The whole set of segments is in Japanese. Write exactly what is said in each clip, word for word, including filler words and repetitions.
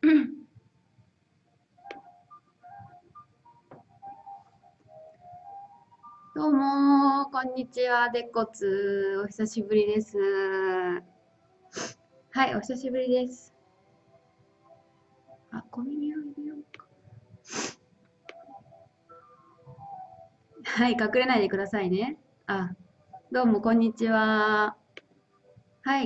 どうもー、こんにちは、でっこつ。お久しぶりです。はい、お久しぶりです。あ、コミュニを入れようか。はい、隠れないでくださいね。あ、どうも、こんにちは。はい。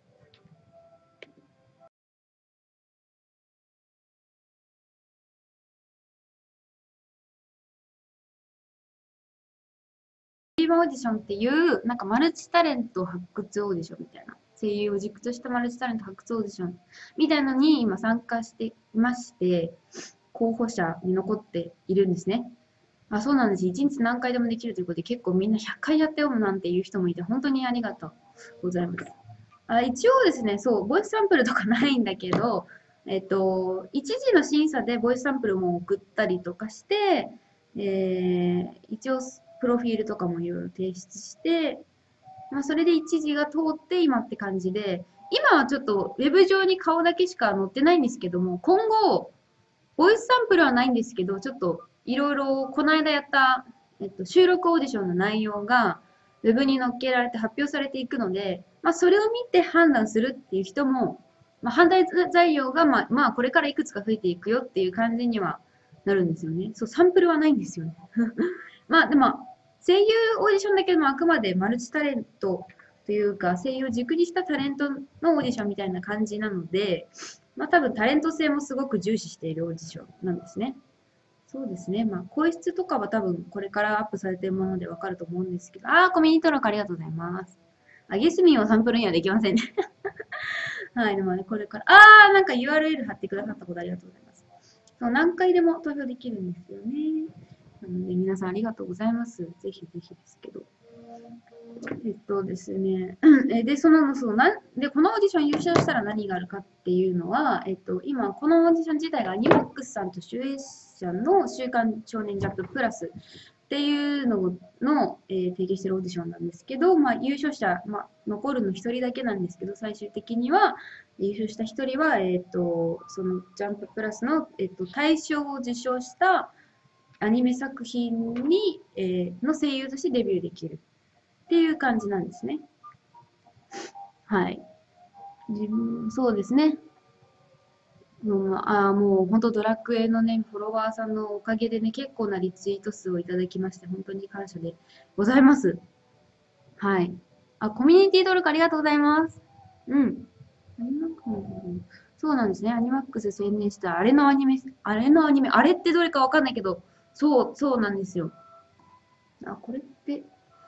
ティーマオーディションっていう、なんかマルチタレント発掘オーディションみたいな。声優を軸としたマルチタレント発掘オーディションみたいのに今参加していまして、候補者に残っているんですね。あ、そうなんです。一日何回でもできるということで、結構みんなひゃっかいやって読むなんていう人もいて、本当にありがとうございます。あ、一応ですね、そう、ボイスサンプルとかないんだけど、えっと、一次の審査でボイスサンプルも送ったりとかして、えー、一応、プロフィールとかもいろいろ提出して、まあ、それで一次が通って今って感じで、今はちょっとウェブ上に顔だけしか載ってないんですけども、今後、ボイスサンプルはないんですけど、ちょっといろいろこの間やった、えっと、収録オーディションの内容がウェブに載っけられて発表されていくので、まあ、それを見て判断するっていう人も、まあ、判断材料が、まあ、まあ、これからいくつか増えていくよっていう感じにはなるんですよね。そう、サンプルはないんですよね。まあ、でも、声優オーディションだけども、あくまでマルチタレントというか、声優を軸にしたタレントのオーディションみたいな感じなので、まあ多分タレント性もすごく重視しているオーディションなんですね。そうですね。まあ声質とかは多分これからアップされているものでわかると思うんですけど、あー、コミュニティ登録ありがとうございます。あ、ゲスミンをサンプルにはできませんね。はい、でもね、これから、あー、なんか ユーアールエル 貼ってくださったことありがとうございます。そう、何回でも投票できるんですよね。なので皆さんありがとうございます。ぜひぜひですけど。えっとですね、えで、その、そうなんで、このオーディション優勝したら何があるかっていうのは、えっと、今、このオーディション自体がアニマックスさんと集英社の週刊少年ジャンププラスっていうのの、えー提携してるオーディションなんですけど、まあ、優勝者、まあ、残るのひとりだけなんですけど、最終的には、優勝したひとりは、えっと、そのジャンププラスの、えっと、大賞を受賞したアニメ作品に、えーの声優としてデビューできるっていう感じなんですね。はい。自分、そうですね。もう、ああ、もう本当ドラクエのね、フォロワーさんのおかげでね、結構なリツイート数をいただきまして、本当に感謝でございます。はい。あ、コミュニティ登録ありがとうございます。うん。アニマックスそうなんですね。アニマックス宣伝した、あれのアニメ、あれのアニメ、あれってどれかわかんないけど、そう、そうなんですよ。あ、これって、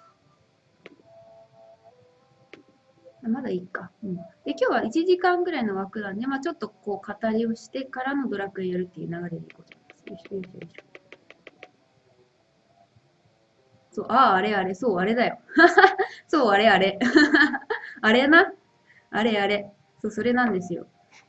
まだいいか。うん。で、今日はいちじかんぐらいの枠なんで、まあちょっとこう語りをしてからのドラクエやるっていう流れでいこうと思います。よいしょよいしょよいしょ。そう、ああ、あれあれ、そう、あれだよ。そう、あれあれ。あれな。あれあれ。そう、それなんですよ。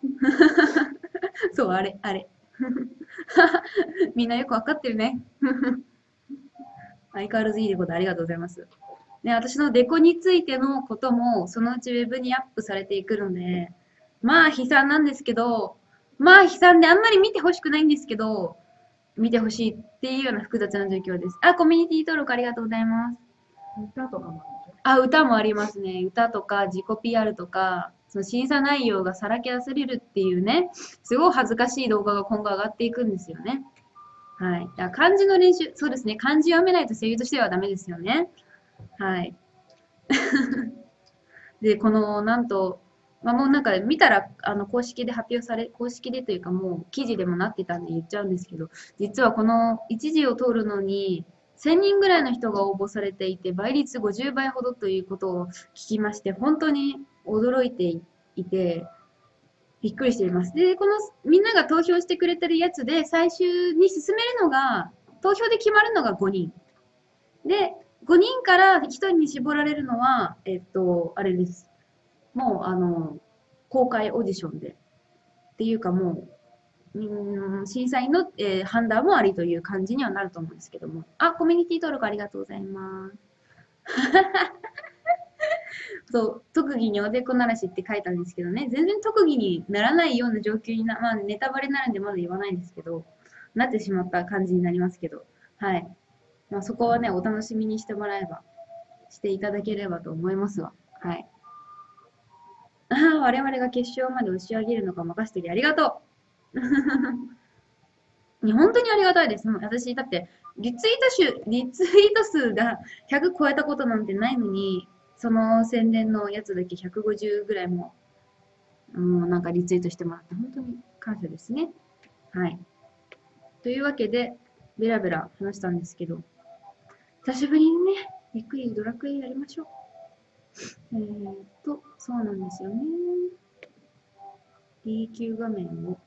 そう、あれ、あれ。みんなよくわかってるね。相変わらずいいことありがとうございます。ね、私のデコについてのことも、そのうちウェブにアップされていくので、まあ悲惨なんですけど、まあ悲惨であんまり見てほしくないんですけど、見てほしいっていうような複雑な状況です。あ、コミュニティ登録ありがとうございます。 歌とかもあるでしょ。 あ、歌もありますね。歌とか自己 ピーアール とか、その審査内容がさらけ出されるっていうね、すごい恥ずかしい動画が今後上がっていくんですよね。はい。だから漢字の練習、そうですね。漢字読めないと声優としてはダメですよね。はい。で、この、なんと、まあ、もうなんか見たら、あの、公式で発表され、公式でというかもう記事でもなってたんで言っちゃうんですけど、実はこの一時を通るのに、せんにんぐらいの人が応募されていて、倍率ごじゅうばいほどということを聞きまして、本当に驚いていて、びっくりしています。で、このみんなが投票してくれてるやつで、最終に進めるのが、投票で決まるのがごにん。で、ごにんからひとりに絞られるのは、えっと、あれです。もう、あの、公開オーディションで。っていうかもう、うん、審査員の、えー判断もありという感じにはなると思うんですけども。あ、コミュニティ登録ありがとうございます。 そう、特技におでこならしって書いたんですけどね、全然特技にならないような状況にな、まあネタバレになるんでまだ言わないんですけど、なってしまった感じになりますけど、はい。まあそこはね、お楽しみにしてもらえば、していただければと思いますわ。はい。ああ、我々が決勝まで押し上げるのか任せてりありがとういや本当にありがたいです。もう私、だって、リツイート数、リツイート数がひゃく超えたことなんてないのに、その宣伝のやつだけひゃくごじゅうぐらいも、もうなんかリツイートしてもらって、本当に感謝ですね。はい。というわけで、ベラベラ話したんですけど、久しぶりにね、ゆっくりドラクエやりましょう。えーっと、そうなんですよね。B 級画面を。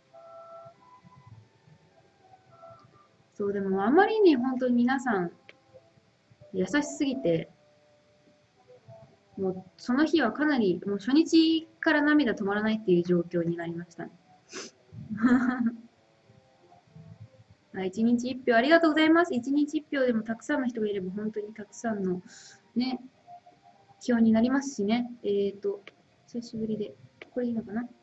そう、でもあまりに本当に皆さん優しすぎて、もうその日はかなり、もう初日から涙止まらないっていう状況になりましたね。いちにちいち票ありがとうございます。いちにちいち票でもたくさんの人がいれば本当にたくさんのね、票になりますしね。えーと、久しぶりで、これいいのかな？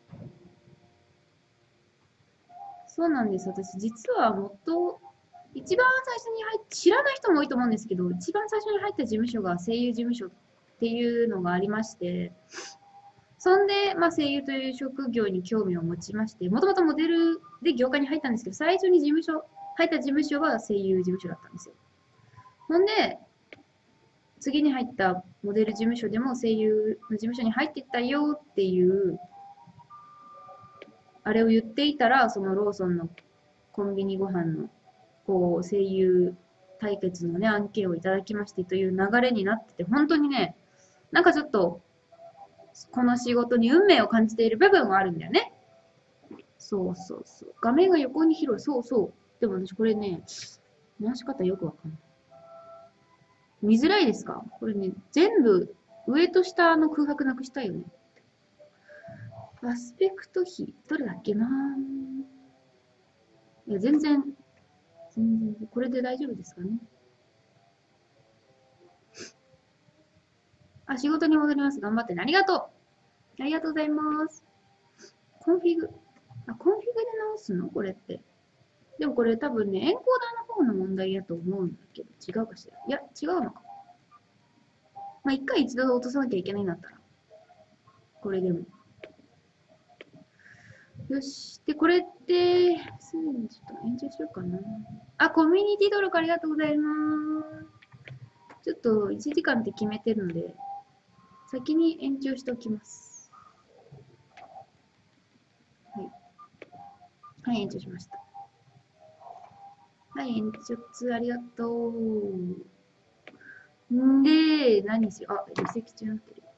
そうなんです。私実はもっと、一番最初に入っ、知らない人も多いと思うんですけど、一番最初に入った事務所が声優事務所っていうのがありまして、そんで、まあ、声優という職業に興味を持ちまして、もともとモデルで業界に入ったんですけど、最初に事務所、入った事務所は声優事務所だったんですよ。ほんで、次に入ったモデル事務所でも声優の事務所に入ってったよっていう、あれを言っていたら、そのローソンのコンビニご飯の、こう、声優対決のね、案件をいただきましてという流れになってて、本当にね、なんかちょっと、この仕事に運命を感じている部分はあるんだよね。そうそうそう。画面が横に広い。そうそう。でも私これね、回し方よくわかんない。見づらいですか？これね、全部上と下の空白なくしたいよね。アスペクト比、どれだっけな？いや、全然、全然、これで大丈夫ですかね。あ、仕事に戻ります。頑張ってね。ありがとう。ありがとうございます。コンフィグ。あ、コンフィグで直すのこれって。でもこれ多分ね、エンコーダーの方の問題やと思うんだけど、違うかしら。いや、違うのか。まあ、一回一度落とさなきゃいけないんだったら。これでも。よし。で、これって、すぐにちょっと延長しようかな。あ、コミュニティ登録ありがとうございます。ちょっといちじかんって決めてるので、先に延長しておきます。はい。はい、延長しました。はい、延長ありがとう。んで、何しよう。あ、離席中になってる。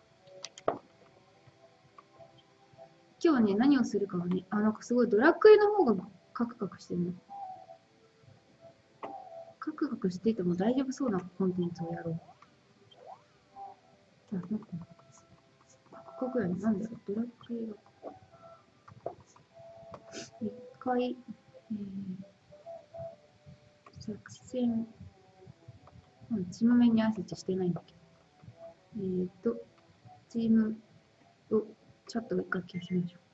今日ね、何をするかはね、あ、なんかすごいドラクエの方がカクカクしてるの。カクカクしてても大丈夫そうなコンテンツをやろう。あ、なんか、カクカクやね。なんだろう、ドラクエが。一回、えー、作戦、うん、チーム面に挨拶してないんだけど。えーと、チームを、チャットを一回消しましょう。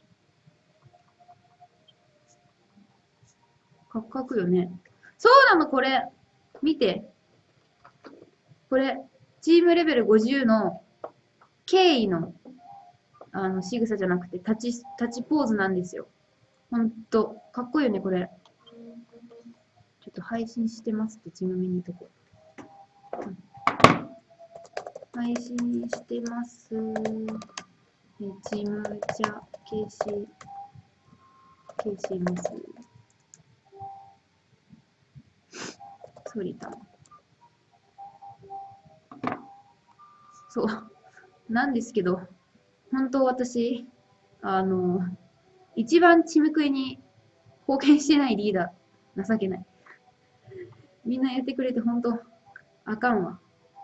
カクカクよね。そうなの、これ。見て。これ、チームレベルごじゅうの敬意の、あの、仕草じゃなくて、立ち、立ちポーズなんですよ。ほんと、かっこいいよね、これ。ちょっと配信してますって、チームメニューとこ。うん、配信してます。えチームじゃ、消し、消します。ソリタン。そう。なんですけど、本当私、あの、一番チムクエに貢献してないリーダー、情けない。みんなやってくれて本当、あかんわ。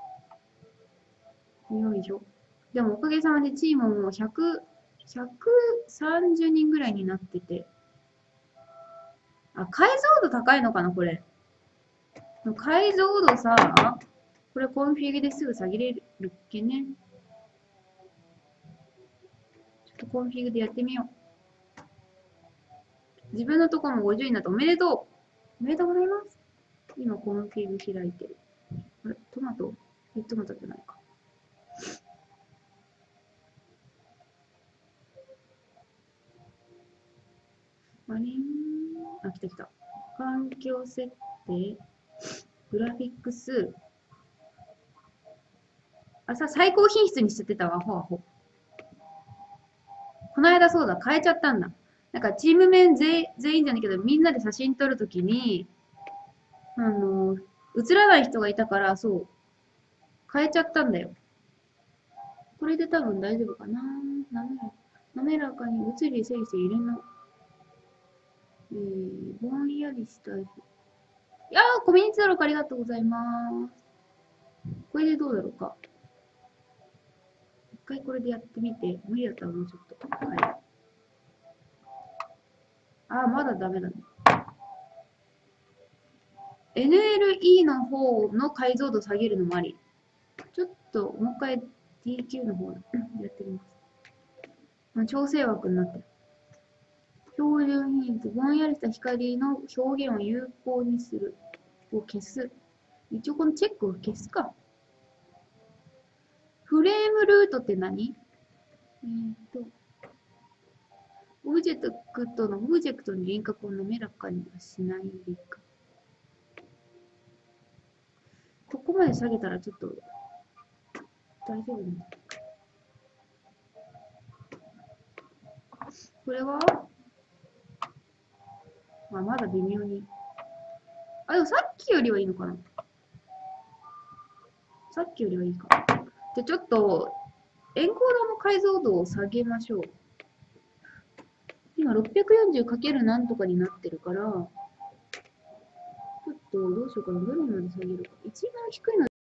よいしょ。でもおかげさまでチームもひゃく、ひゃくさんじゅうにんぐらいになってて。あ、解像度高いのかな、これ。解像度さ、これコンフィグですぐ下げれるっけね。 コンフィグでやってみよう。自分のところもごじゅうになった。おめでとう。おめでとうございます。今コンフィグ開いてる。あれ、トマトえ、トマトじゃないか。あれーあ、来た来た。環境設定、グラフィックス。あ、さ、最高品質にしちゃってたわ、アホアホ。この間そうだ、変えちゃったんだ。なんかチーム面全全員じゃないけど、みんなで写真撮るときに、あの、映らない人がいたから、そう、変えちゃったんだよ。これで多分大丈夫かな。滑ら滑らかに映りせいせい入れの、えー、ぼんやりしたい。いやー、コミュニティ登録ありがとうございます。これでどうだろうか。一回これでやってみて、無理だったらもうちょっと変える。あー、まだダメだね。エヌエルイー の方の解像度下げるのもあり。ちょっともう一回 ディーキュー の方やってみます。調整枠になってる。標準品質、ぼんやりした光の表現を有効にする。を消す。一応このチェックを消すか。フレームルートって何？えーと、オブジェクトのオブジェクトに輪郭を滑らかにはしないでか。ここまで下げたらちょっと大丈夫なんだ。これはまあ、まだ微妙に。あ、でもさっきよりはいいのかな。さっきよりはいいか。じゃあちょっと、エンコーダーの解像度を下げましょう。今 ろっぴゃくよんじゅうかける なんとかになってるから、ちょっとどうしようかな。どれまで下げるか。一番低いの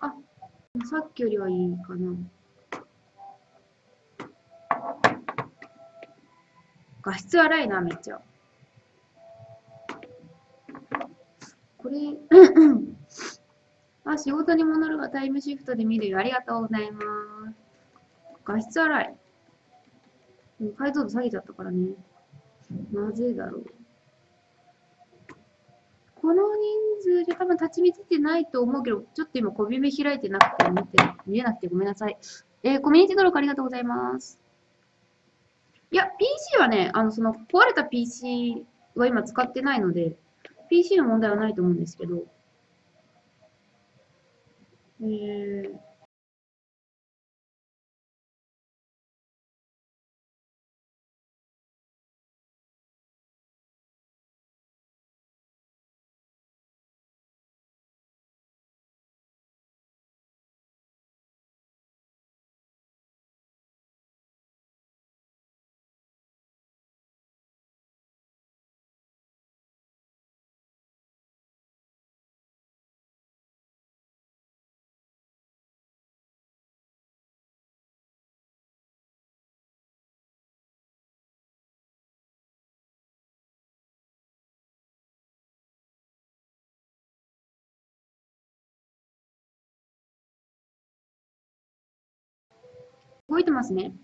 あ、さっきよりはいいかな。画質荒いな、めっちゃ。これ、あ、仕事に戻るがタイムシフトで見るよ。ありがとうございます。画質荒い。解像度下げちゃったからね。なぜだろう。この人数じゃ多分立ち見ててないと思うけど、ちょっと今小指目開いてなくて見て、見えなくてごめんなさい。えー、コミュニティ登録ありがとうございます。いや、ピーシー はね、あの、その壊れた ピーシー は今使ってないので、ピーシー の問題はないと思うんですけど、えー、動いてますね。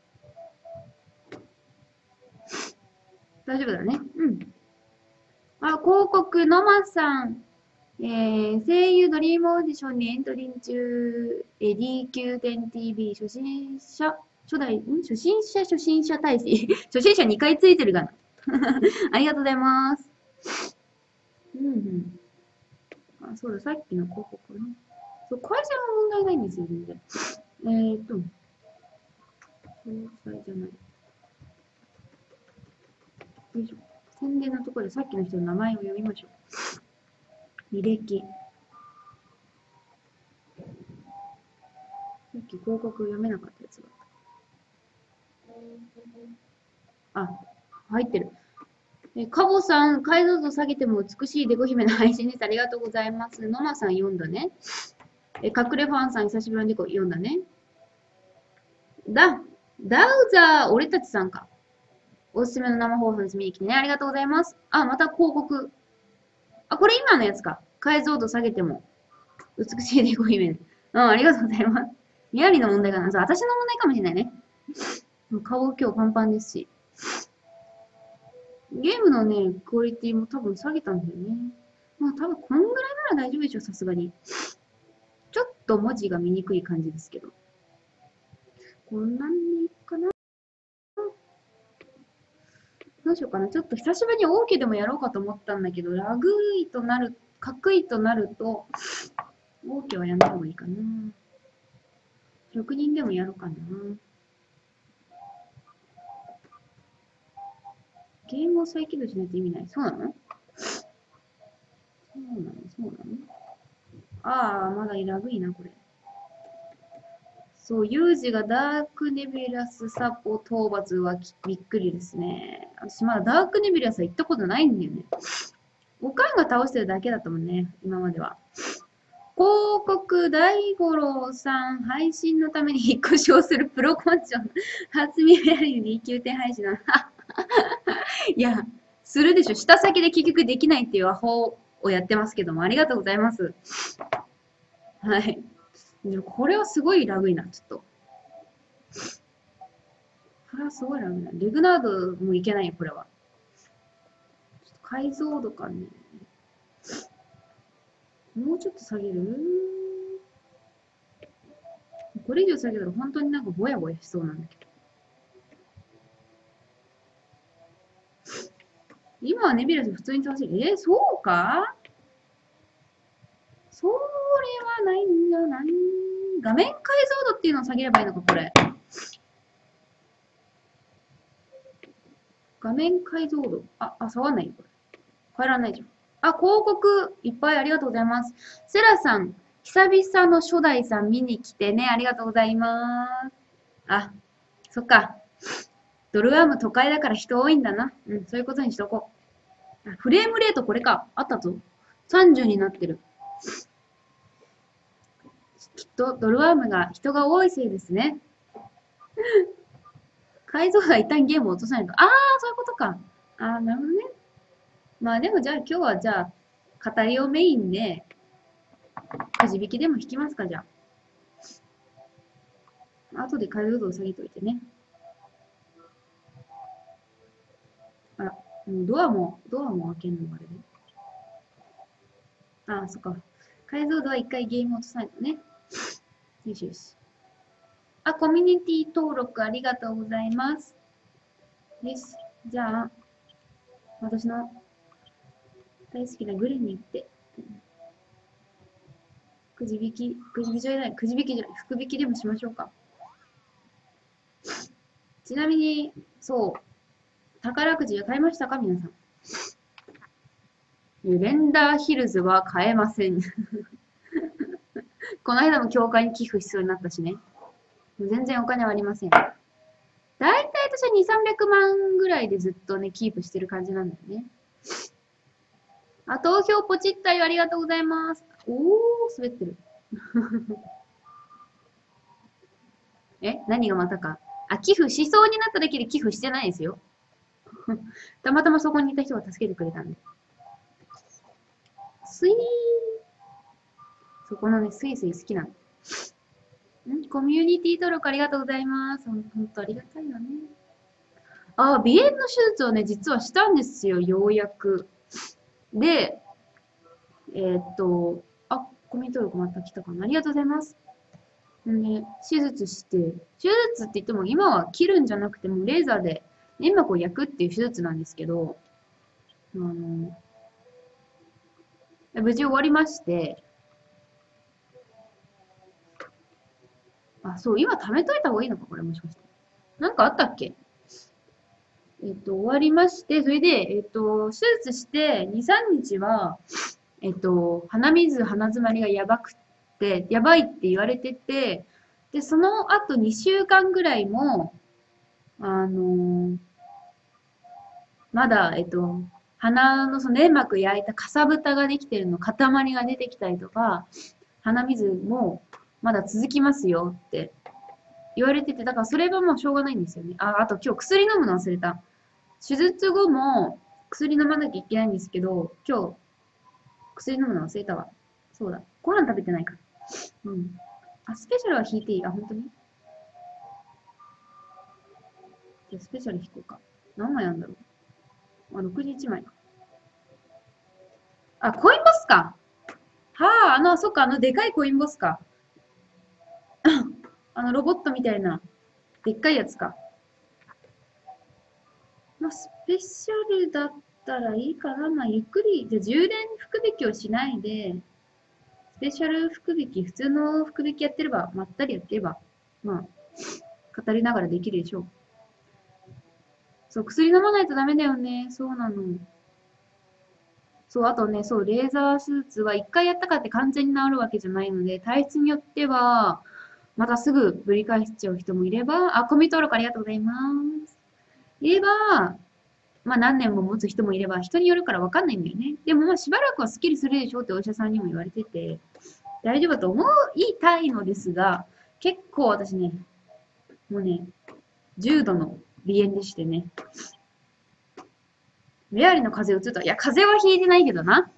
大丈夫だね。うん。あ、広告、のまさん。えー、声優ドリームオーディションにエントリー中、えー、ディーキューテンティービー 初心者、初代、ん初心者初心者大使。初心者にかいついてるがな。ありがとうございます。うんうん。あ、そうだ、さっきの広告ね。そう、回線は問題ないんですよ、全然。えーと、詳細じゃない。よいしょ。宣伝のところでさっきの人の名前を読みましょう。履歴。さっき広告読めなかったやつがあった。あ、入ってる。え、カボさん、解像度下げても美しいデコ姫の配信です。ありがとうございます。ノマさん読んだね。え、隠れファンさん、久しぶりにデコ読んだね。だ、ダウザー、俺たちさんか。おすすめの生放送です。見に来てね。ありがとうございます。あ、また広告。あ、これ今のやつか。解像度下げても美しいデコ姫。うん、ありがとうございます。ニアリの問題かな。そう、私の問題かもしれないね。顔今日パンパンですし。ゲームのね、クオリティも多分下げたんだよね。まあ多分こんぐらいなら大丈夫でしょ、さすがに。ちょっと文字が見にくい感じですけど。こんなんでいいかな。どうしようかな。ちょっと久しぶりに大きでもやろうかと思ったんだけど、ラグいとなる、カクいとなると、大きはやんない方がいいかな。職人でもやろうかな。ゲームを再起動しないと意味ない。そうなのそうなのそうなのああ、まだラグいな、これ。そう、ユージがダークネビュラスサポ討伐はびっくりですね。私まだダークネビュラスは行ったことないんだよね。おかんが倒してるだけだったもんね、今までは。広告大五郎さん、配信のために引っ越しをするプロコンチョン、初見メアリーにきゅうてん配信なの。いや、するでしょ。下先で結局できないっていうアホをやってますけども、ありがとうございます。はい。でもこれはすごいラグいな、ちょっと。これはすごいラグいな。レグナードもいけないよ、これは。ちょっと解像度かね。もうちょっと下げるこれ以上下げたら本当になんかぼやぼやしそうなんだけど。今はネビュラス普通に倒せる。えー、そうかそれはないんじゃない画面解像度っていうのを下げればいいのか、これ。画面解像度。あ、あ、下がんないよ、これ。変えらんないじゃん。あ、広告いっぱいありがとうございます。セラさん、久々の初代さん見に来てね、ありがとうございます。あ、そっか。ドルアーム都会だから人多いんだな。うん、そういうことにしとこう。フレームレートこれか。あったぞ。さんじゅうになってる。 きっとドルワームが人が多いせいですね。改造が一旦ゲームを落とさないと。ああ、そういうことか。ああ、なるほどね。まあでもじゃあ今日はじゃあ、語りをメインで、くじ引きでも引きますか、じゃあ。後で解像度を下げといてね。あら、もうドアも、ドアも開けんのあれね。ああ、そっか。解像度は一回ゲーム落とさないとね。よしよし。あ、コミュニティ登録ありがとうございます。よし。じゃあ、私の大好きなグレに行って、くじ引き、くじ引きじゃない、くじ引きじゃない、福引きでもしましょうか。ちなみに、そう、宝くじ買いましたか皆さん。レンダーヒルズは買えません。この間も教会に寄付必要になったしね。全然お金はありません。だいたい私はにせんさんびゃくまんぐらいでずっとね、キープしてる感じなんだよね。あ、投票ポチったよ。ありがとうございます。おー、滑ってる。え何がまたか。あ、寄付しそうになっただけで寄付してないですよ。たまたまそこにいた人が助けてくれたんで。スイー。そこのね、スイスイ好きなの。んコミュニティ登録ありがとうございます。ほんとありがたいよね。あ、鼻炎の手術をね、実はしたんですよ、ようやく。で、えー、っと、あ、コミュニティ登録また来たかな。ありがとうございます。ね、手術して、手術って言っても今は切るんじゃなくてもレーザーで粘膜を焼くっていう手術なんですけど、あの、無事終わりまして、あ、そう、今貯めといた方がいいのかこれもしかして。なんかあったっけえっと、終わりまして、それで、えっと、手術してに、さんにちは、えっと、鼻水、鼻詰まりがやばくって、やばいって言われてて、で、その後にしゅうかんぐらいも、あのーまだ、えっと、鼻のその粘膜焼いたかさぶたができてるの、塊が出てきたりとか、鼻水もまだ続きますよって言われてて、だからそれはもうしょうがないんですよね。あ、あと今日薬飲むの忘れた。手術後も薬飲まなきゃいけないんですけど、今日薬飲むの忘れたわ。そうだ。ご飯食べてないから。うん。あ、スペシャルは引いていいあ、本当にじゃあスペシャル引こうか。何枚あるんだろうあ、ろくじゅういちまいか。あ、コインボスか。はあ、あの、そっか、あの、でかいコインボスか。あの、ロボットみたいな、でっかいやつか。まあ、スペシャルだったらいいかな。まあ、ゆっくり、じゃあ充電福引きをしないで、スペシャル福引き、普通の福引きやってれば、まったりやってれば、まあ、語りながらできるでしょう。そう、薬飲まないとダメだよね。そうなの。そう、あとね、そう、レーザー手術は一回やったからって完全に治るわけじゃないので、体質によっては、またすぐぶり返しちゃう人もいれば、あ、コミ登録ありがとうございます。いれば、まあ何年も持つ人もいれば、人によるからわかんないんだよね。でもまあしばらくはスッキリするでしょうってお医者さんにも言われてて、大丈夫だと思いたいのですが、結構私ね、もうね、重度の鼻炎でしてね、メアリの風邪をうつった。いや、風邪はひいてないけどな。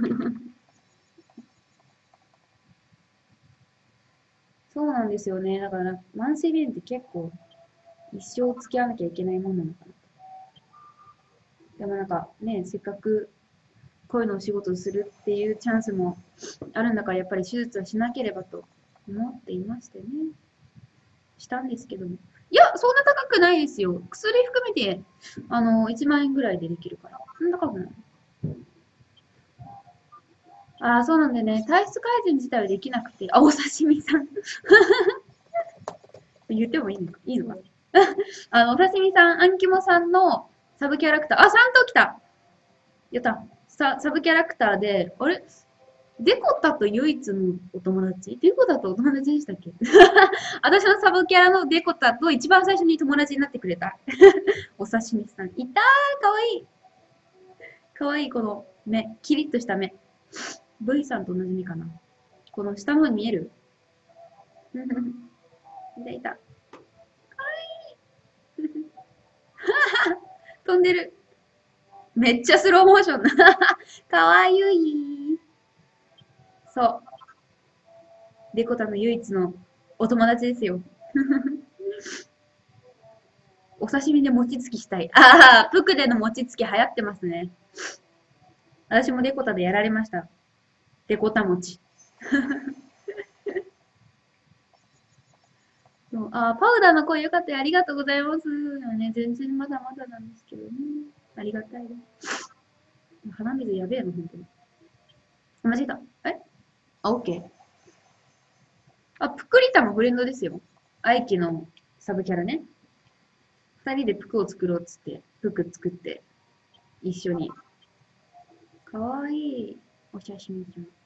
そうなんですよね。だから、慢性鼻炎って結構、一生付き合わなきゃいけないものなのかな。でもなんかね、せっかく声のお仕事をするっていうチャンスもあるんだから、やっぱり手術はしなければと思っていましてね。したんですけども。いや、そんな高くないですよ。薬含めて、あの、いちまん円ぐらいでできるから。そんな高くない。ああ、そうなんでね、体質改善自体はできなくて、あ、お刺身さん。言ってもいいのかいいのかあの、お刺身さん、アンキモさんのサブキャラクター、あ、さん頭来たやったサ。サブキャラクターで、あれデコタと唯一のお友達デコタとお友達でしたっけ私のサブキャラのデコタと一番最初に友達になってくれた。お刺身さん。いたーかわいいかわいいこの目。キリッとした目。V さんと同じ目かな。この下の方に見えるいたいた。かわいい。飛んでる。めっちゃスローモーション。かわゆい。そう。デコタの唯一のお友達ですよ。お刺身で餅つきしたい。ああ、プクでの餅つき流行ってますね。私もデコタでやられました。デコタ餅。そうあパウダーの声よかったよ。ありがとうございます。ね、全然まだまだなんですけどね。ありがたいです。鼻水やべえの、本当に。間違えた。えあ、オッケー。あ、プクリタもフレンドですよ。アイキのサブキャラね。二人でプクを作ろうっつって、プク作って、一緒に。かわいい。お写真ちゃん。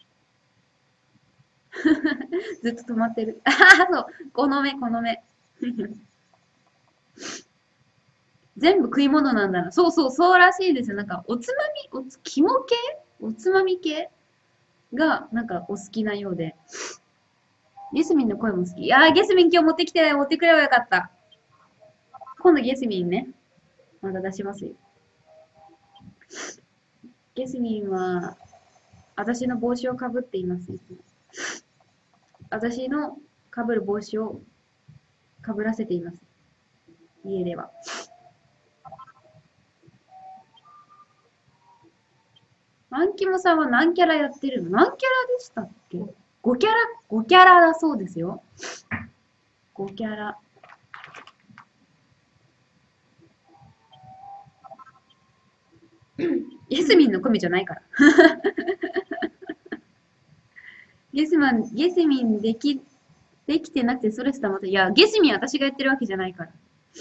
ずっと止まってる。ああ、そう。この目、この目。全部食い物なんだな。そうそう、そうらしいですよ。なんか、おつまみ、おつ、肝系おつまみ系が、なんか、お好きなようで。ゲスミンの声も好き。いやー、ゲスミン今日持ってきて、持ってくればよかった。今度ゲスミンね、また出しますよ。ゲスミンは、私の帽子をかぶっています。いつも私のかぶる帽子をかぶらせています。家では。マンキモさんは何キャラやってるの？何キャラでしたっけ？ ご キャラ、ごキャラだそうですよ。ごキャラ。ゲスミンの組じゃないから。ゲスマン、ゲスミンでき、できてなくてストレス溜まった。いや、ゲスミン私がやってるわけじゃないから。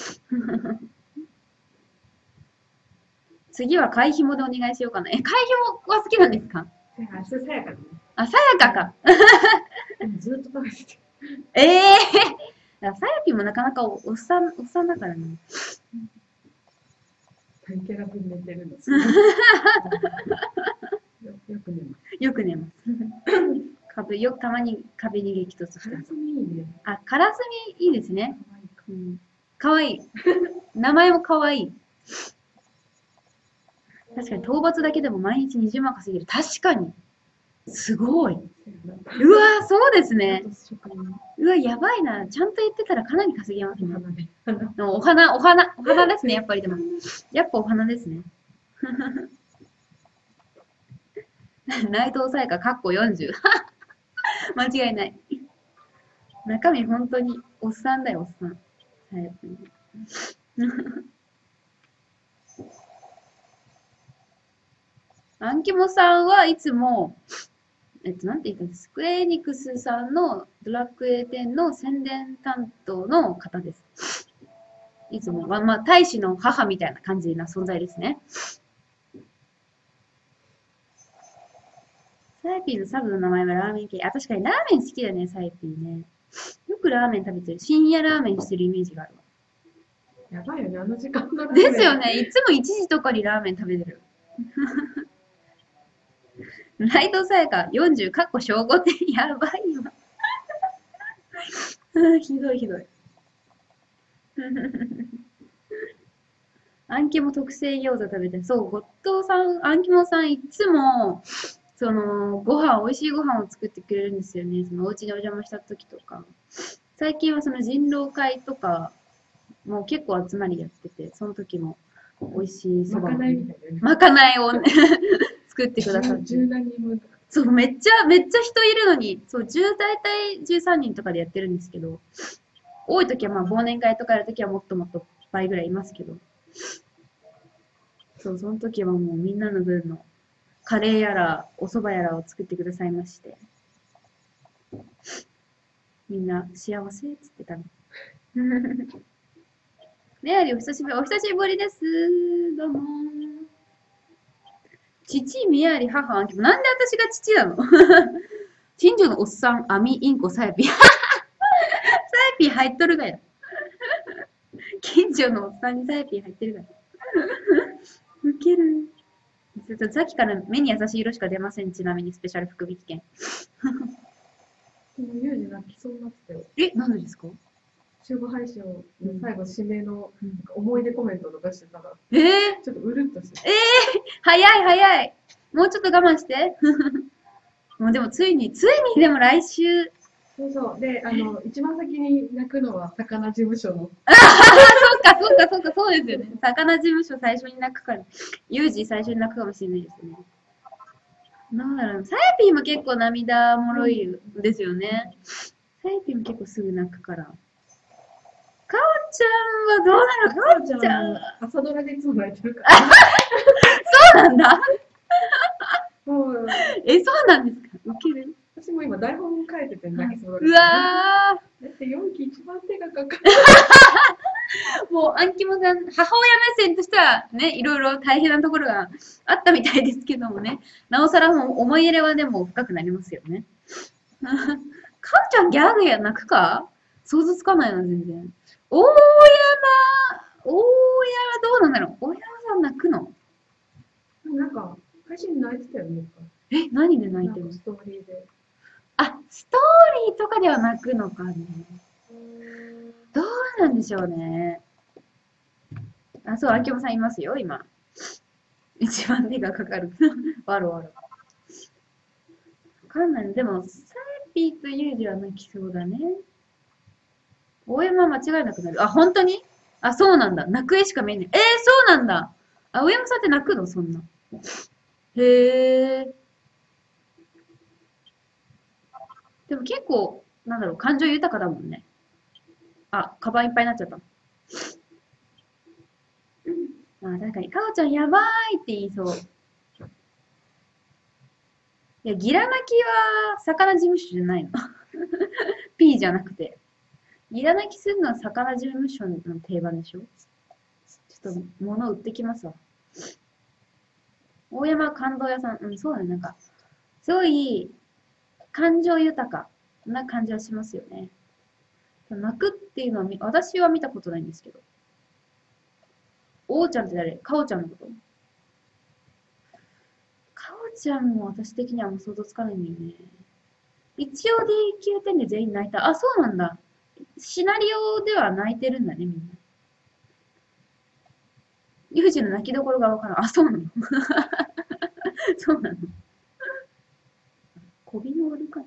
次は貝紐でお願いしようかな。え、貝紐は好きなんですか？ 明日さやかだね。 あ、さやかか。 ずっと食べてて。 ええー。さやぴもなかなかおおっさん、おっさんだからね。 タイキャラ分寝てるんですよ。よく寝ます。 よく寝ます。壁よくたまに壁に激突してカラスミいいね。 あ、カラスミいいですね。 かわいいか。 うん、かわいい。名前もかわいい。確かに討伐だけでも毎日にじゅうまん稼げる。確かに。すごい。うわそうですね。うわ、やばいな。ちゃんと言ってたらかなり稼げますね。お花、お花、お花ですね、やっぱりでも。やっぱお花ですね。内藤さやか、かっこよんじゅう。間違いない。中身本当におっさんだよ、おっさん。アンキモさんはいつも、えっと、なんて言ったんですか、スクエニクスさんのドラクエテンの宣伝担当の方です。いつも、まあ、まあ、大使の母みたいな感じな存在ですね。サイピーのサブの名前はラーメン系。あ、確かにラーメン好きだね、サイピーね。よくラーメン食べてる。深夜ラーメンしてるイメージがあるわ。 やばいよね、あの時間のラーでメン。 すよね。いつもいちじとかにラーメン食べてる。ライトさやかよんじゅう、かっこ小ごてん、やばいわ。ひどいひどい。あん肝特製餃子食べて、そう、ゴッドさん、あん肝さんいつも、その、ご飯、美味しいご飯を作ってくれるんですよね。その、お家にお邪魔した時とか。最近はその人狼会とか、もう結構集まりやってて、その時も美味しいそばを、 まかないみたいなね。 まかないを、ね、作ってくださって。 十何人分とか。 そう、めっちゃ、めっちゃ人いるのに、そう、じゅう、大体じゅうさんにんとかでやってるんですけど、多い時はまあ忘年会とかやる時はもっともっと倍ぐらいいますけど、そう、その時はもうみんなの分のカレーやらお蕎麦やらを作ってくださいまして、みんな幸せっつってたの。メアリーお久しぶり、お久しぶりです。どうも。父、メアリー、母、アンキモ。なんで私が父なの？近所のおっさん、アミ、インコ、サヤピー。サヤピー入っとるがや。近所のおっさんにサヤピー入ってるがや。ウケる。さっきから目に優しい色しか出ません。ちなみにスペシャル福引券。 昨日ユージ泣きそうになってたよ。 え、なんでですか？ 集合配信の最後、締めのなんか思い出コメントとかしてたら、 えー、 ちょっとうるっとしてた。 えー、早い早い。もうちょっと我慢して。もうでもついに、ついにでも来週。 そうそう。で、あの、一番先に泣くのは魚事務所の。 そうか、そうか、そうか、そうですよね。魚事務所最初に泣くから。ユージ最初に泣くかもしれないですね。なんだろう。サヤピーも結構涙もろいですよね。サヤピーも結構すぐ泣くから。かおちゃんはどうなの？かおちゃん。 朝ドラでいつも泣いてるから。 そうなんだ。 もうえ、そうなんですか？ウケる。 私も今台本書いてて泣きそうだうわー。だってよんき一番手がかかる。 ー。もう、アンキモさん、母親目線としてはね、いろいろ大変なところがあったみたいですけどもね。なおさらもう思い入れはでも深くなりますよね。かおちゃんギャグや泣くか？想像つかないな、全然。大山、大山どうなんだろう？大山さん泣くの？ なんか、配信で泣いてたよね。 え、何で泣いてるの？ ストーリーで。 あ、ストーリーとかでは泣くのかね。どうなんでしょうね。あ、そう、あきもさんいますよ、今。一番手がかかる。わろわろ。わかんない。でも、サイピーとユージは泣きそうだね。大山は間違いなくなる。あ、本当に？あ、そうなんだ。泣く絵しか見えない。えー、そうなんだ。あ、大山さんって泣くの？そんな。へー。でも結構、なんだろう、感情豊かだもんね。あ、カバンいっぱいになっちゃった。まあ確かに、かおちゃんやばいって言いそう。いや、ギラ泣きは魚事務所じゃないの。P じゃなくて。ギラ泣きするのは魚事務所の定番でしょ？ちょっと物売ってきますわ。大山感動屋さん、うん、そうだね。なんか、すごい感情豊かな感じはしますよね。泣くっていうのは私は見たことないんですけど。おーちゃんって誰？かおちゃんのこと？かおちゃんも私的にはもう想像つかないんだよね。一応 ディーきゅう 点で全員泣いた。あ、そうなんだ。シナリオでは泣いてるんだね、みんな。ユージの泣きどころがわからん。あ、そうなの？そうなの？小ビの俺かな。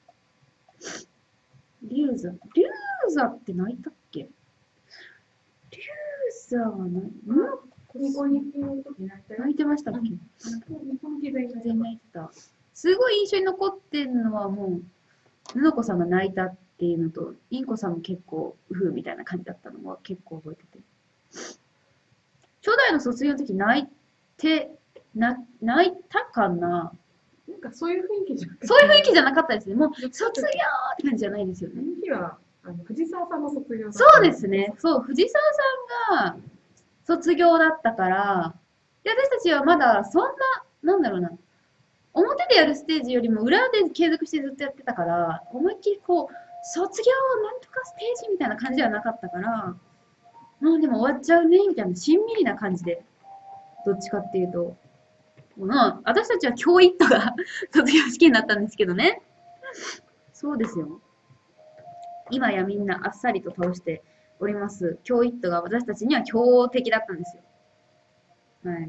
リューザ。リューザって泣いたっけ？リューザは泣いた？ ニコニコの時泣いたよ。 泣いてましたっけ？ ニコニコ全然泣いてた。すごい印象に残ってるのはもう、ぬのこさんが泣いたっていうのと、インコさんも結構、うふみたいな感じだったのは結構覚えてて。初代の卒業の時泣いて、な泣いたかな？ なんかそういう雰囲気じゃなくて。 そういう雰囲気じゃなかったですね。もう、卒業って感じじゃないですよね。 雰囲気は、あの藤沢さんの卒業だった。 そうですね。そう、藤沢さんが卒業だったから、で、私たちはまだそんな、なんだろうな、表でやるステージよりも裏で継続してずっとやってたから、思いっきりこう、卒業なんとかステージみたいな感じではなかったから、もうでも終わっちゃうね、みたいな、しんみりな感じで、どっちかっていうと。まあ、私たちは教育とが卒業試験だったんですけどね。そうですよ。今やみんなあっさりと倒しております。教育が私たちには強敵だったんですよ。はい。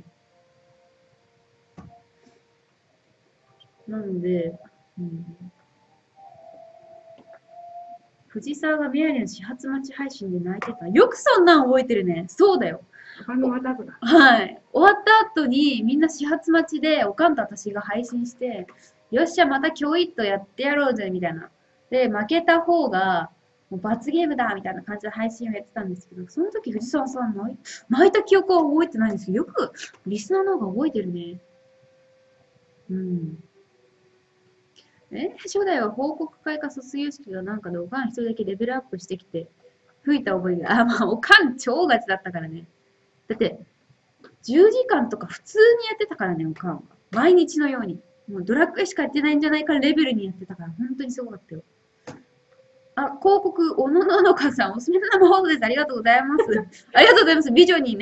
なので、うん、藤沢がメアリーの始発待ち配信で泣いてた。よくそんなん覚えてるね。そうだよ。 他の技だ。 はい。終わった後にみんな始発待ちで、おかんと私が配信して、よっしゃ、また今日一とやってやろうぜ、みたいな。で、負けた方が、もう罰ゲームだ、みたいな感じで配信をやってたんですけど、その時藤沢さん泣い泣いた記憶は覚えてないんですけど、よくリスナーの方が覚えてるね。うん。え、初代は報告会か卒業式がなんかでおかん一人だけレベルアップしてきて、吹いた覚えが、あ、まあ、おかん超ガチだったからね。だって、じゅうじかんとか普通にやってたからね、おかんは。毎日のように。もうドラッグしかやってないんじゃないかレベルにやってたから、本当にすごかったよ。あ、広告、おのののかさん、おすすめの生放送です。ありがとうございます。ありがとうございます。美女にね、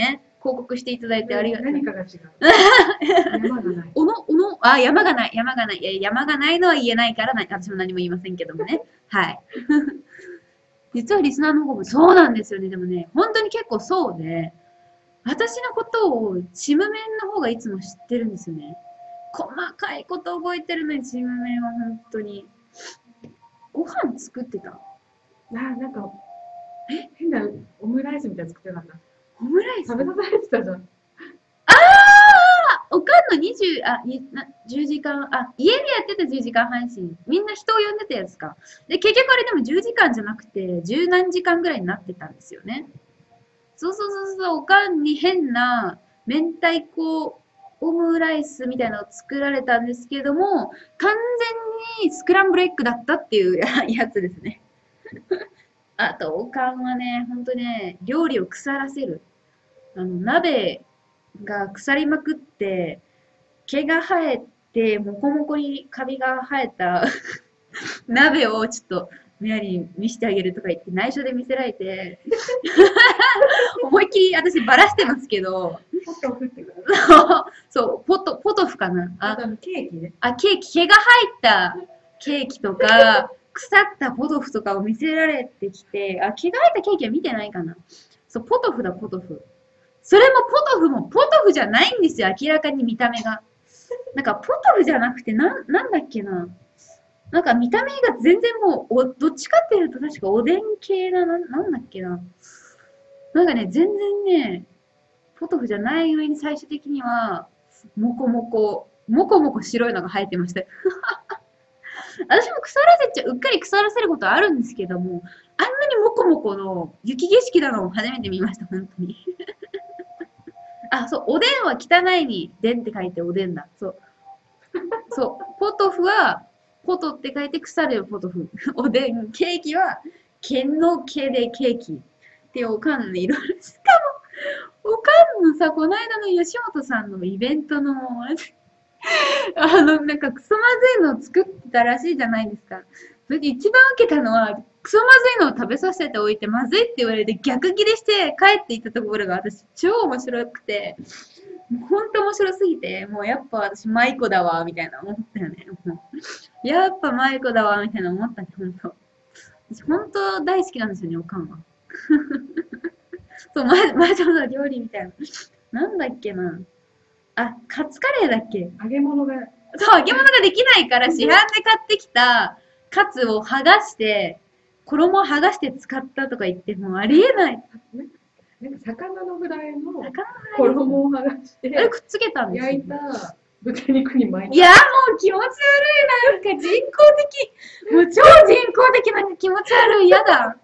報告していただいてありがとう。 何かが違う。山がない。 おの、おの、あ、山がない、山がない。いや山がないのは言えないからな、私も何も言いませんけどもね。はい。実はリスナーの方もそうなんですよね。でもね、本当に結構そうで、私のことをチームメンの方がいつも知ってるんですよね。細かいこと覚えてるのにチームメンは本当に。ご飯作ってた？ あ、なんか、え、変なオムライスみたいなの作ってなかった。 オムライス食べさせられてたじゃん。 あーおかんのにじゅう、あ、になじゅうじかん、あ、家でやってたじゅうじかん配信。みんな人を呼んでたやつか。で、結局あれでもじゅうじかんじゃなくて、じゅう何時間ぐらいになってたんですよね。そうそうそうそう、おかんに変な明太子オムライスみたいなのを作られたんですけども、完全にスクランブルエッグだったっていうやつですね。あと、おかんはね、ほんとね、料理を腐らせる。あの、鍋が腐りまくって、毛が生えて、もこもこにカビが生えた鍋をちょっと、メアリー見せてあげるとか言って内緒で見せられて、思いっきり私バラしてますけど、 ポトフってことそう、ポト、ポトフかなああ、 とケーキね。 あ、ケーキ、毛が入ったケーキとか、腐ったポトフとかを見せられてきて、あ、毛が入ったケーキは見てないかな。そう、ポトフだ、ポトフ。それもポトフもポトフじゃないんですよ、明らかに見た目が。なんか、ポトフじゃなくて、なん、なんだっけな。なんか見た目が全然もう、お、どっちかっていうと確かおでん系な、な、なんだっけな。なんかね、全然ね、ポトフじゃない上に最終的には、もこもこ、もこもこ白いのが生えてました。私も腐らせちゃう、うっかり腐らせることあるんですけども、あんなにもこもこの雪景色なのを初めて見ました、本当に。あ、そう、おでんは汚いに、でんって書いておでんだ。そう。そう、ポトフは、ポトって書いて腐れるポトフ。おでん、ケーキは、剣の毛でケーキ。っていうおかんのいろいろ。しかも、おかんのさ、この間の吉本さんのイベントの、あの、なんかクソまずいのを作ってたらしいじゃないですか。それで一番受けたのは、クソまずいのを食べさせておいて、まずいって言われて逆ギレして帰っていったところが私超面白くて、ほんと面白すぎて、もうやっぱ私マイコだわ、みたいな思ったよね。もうやっぱマイコだわ、みたいな思ったね、ほんと。私ほんと大好きなんですよね、おかんは。そう、ま、魔女の料理みたいな。なんだっけな。あ、カツカレーだっけ揚げ物が。 そう、揚げ物ができないから市販で買ってきたカツを剥がして、衣を剥がして使ったとか言ってもうありえない。 なんか魚のフライの魚のフライ衣を剥がしてあれくっつけたんですよ。 焼いた豚肉に巻いた。 いや、もう気持ち悪い。なんか人工的。もう超人工的なんか気持ち悪い。やだ。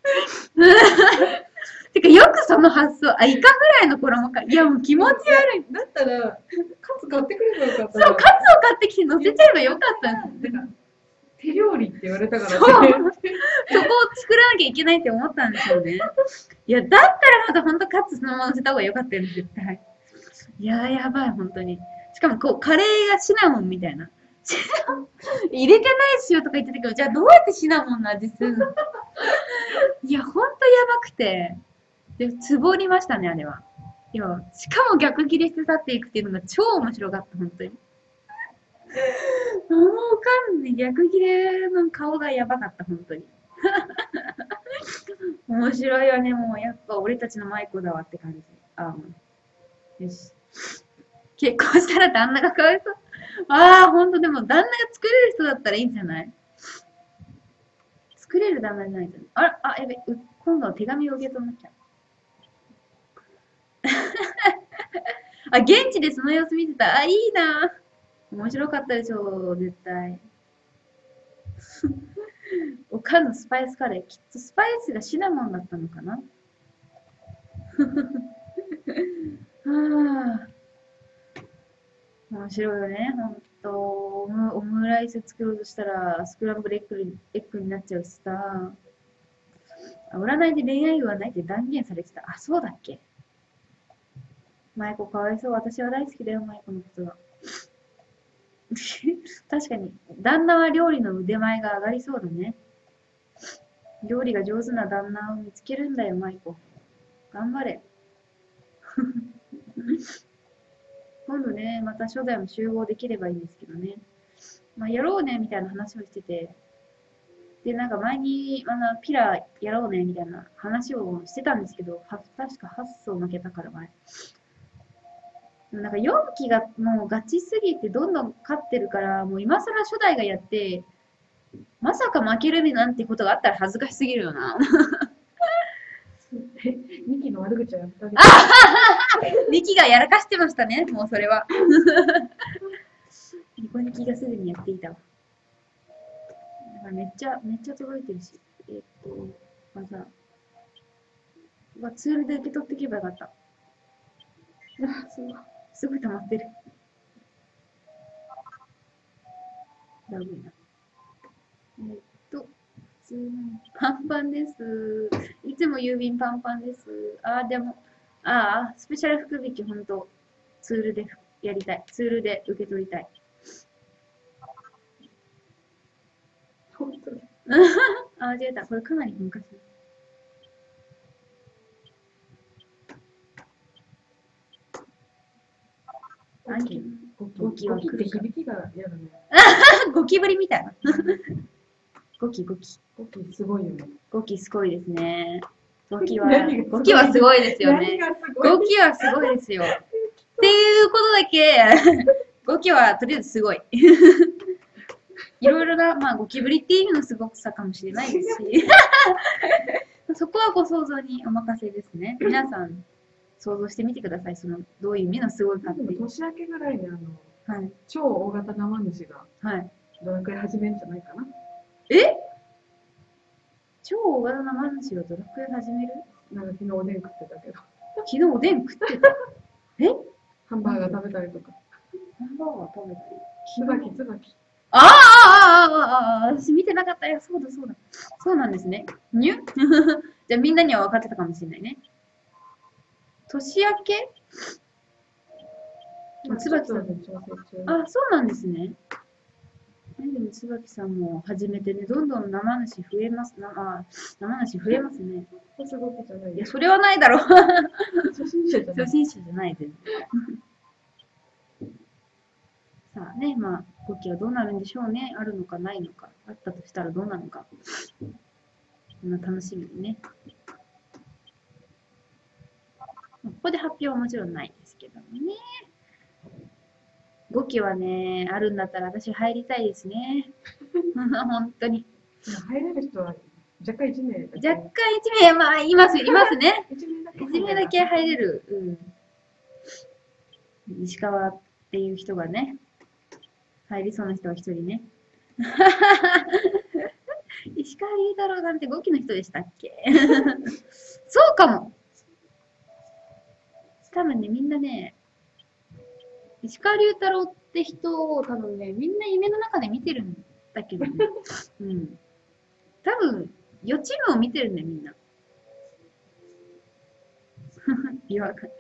てか、よくその発想。あ、イカぐらいの衣か。いや、もう気持ち悪い。 だったら、カツ買ってくればよかった。 そう、カツを買ってきて乗せちゃえばよかったんですよ。 手料理って言われたから、ね、 そう。そこを作らなきゃいけないって思ったんですよね。いや、だったらまたほんとカツそのまま乗せた方がよかったよね、絶対。いやー、やばい、ほんとに。しかも、こう、カレーがシナモンみたいな。シナモン、入れてない塩とか言ってたけど、じゃあどうやってシナモンの味するのいや、ほんとやばくて。で、つぼりましたね、あれは。いや、しかも逆切れして去っていくっていうのが超面白かった、ほんとに。もうわかんない。逆切れの顔がやばかった、ほんとに。面白いよね、もう。やっぱ俺たちのマイコだわって感じ。ああ、よし。結婚したら旦那がかわいそう。ああ、ほんとでも旦那が作れる人だったらいいんじゃない作れる旦那じゃないじゃん。あら、あ、やべ、う今度は手紙を受け取んなきゃ。あ、現地でその様子見てた。あ、いいな。面白かったでしょ、絶対。おかんのスパイスカレー。きっとスパイスがシナモンだったのかなはあ。面白いよね、ほんと。オム、オムライス作ろうとしたら、スクランブルエッグに、エッグになっちゃうしさ。占いで恋愛運はないって断言されてた。あ、そうだっけマイコかわいそう。私は大好きだよ、マイコのことが。確かに、旦那は料理の腕前が上がりそうだね。料理が上手な旦那を見つけるんだよ、マイコ。頑張れ。 今度ね、また初代も集合できればいいんですけどね。まあ、やろうねみたいな話をしてて、で、なんか前に、あの、ピラやろうねみたいな話をしてたんですけど、は確かはっ層負けたから前。でもなんかよんきがもうガチすぎてどんどん勝ってるから、もう今更初代がやって、まさか負けるなんてことがあったら恥ずかしすぎるよな。 にきの悪口をやったり。 にきがやらかしてましたね、もうそれは。ニコニキがすでにやっていたわ。だからめっちゃ、めっちゃ届いてるし。えーっと、また、まあ、ツールで受け取っていけばよかった。あ、すごい。すごい溜まってる。だるいな。えーっと、普通のパンパンです。いつも郵便パンパンです。あー、でも、ああ、スペシャル福引きほんと、ツールでやりたい。ツールで受け取りたい。 本当に。 あ、間違えた。これかなり昔。 ゴキゴキはゴキって来るか響きが嫌だね。 ゴキブリみたいな。ゴキゴキ。 ゴキすごいよね。 ゴキすごいですね。ゴキは何がす、ごいゴキはすごいですよね。 何がすごいゴキはすごいですよ。っていうことだけ、ゴキはとりあえずすごい。いろいろな、まあ、ゴキブリっていう意味のすごさかもしれないですし、そこはご想像にお任せですね。皆さん、想像してみてください。その、どういう意味のすごいかっていう。 年明けぐらいにあの、 はい。 超大型生主がはい。 ドラクエ始めるんじゃないかな。 え超大型なマンシがドラクエ始める？ なんか昨日おでん食ってたけど。 昨日おでん食ってた。えハンバーガー食べたりとか。 ハンバーガー食べたり。 つばきつばき。 ああああああああ私見てなかったよ。そうだそうだ。そうなんですね。にゅじゃあみんなには分かってたかもしれないね。年明けつばきさん。あ、そうなんですね。えでも椿さんも始めてね、どんどん生主増えます。なあ生主増えますね。 星ゴキじゃない。 いや、それはないだろう。 初心者じゃない。 初心者じゃない全然。さあね、まあ、ゴキはどうなるんでしょうね。あるのかないのか。あったとしたらどうなのか。こんな楽しみにね。ここで発表はもちろんないですけどもね。ごきはね、あるんだったら私入りたいですね。本当に。 入れる人は若干いちめい。 若干いちめい、まあ、います、いますね。 いちめいだけ。 いちめいだけ入れる。うん。石川っていう人がね、入りそうな人は一人ね。石川龍太郎なんてごきの人でしたっけ？そうかも。多分ね、みんなね、石川龍太郎って人を多分ね、みんな夢の中で見てるんだけどね。うん。多分、予知夢を見てるんだよ、みんな。違和感。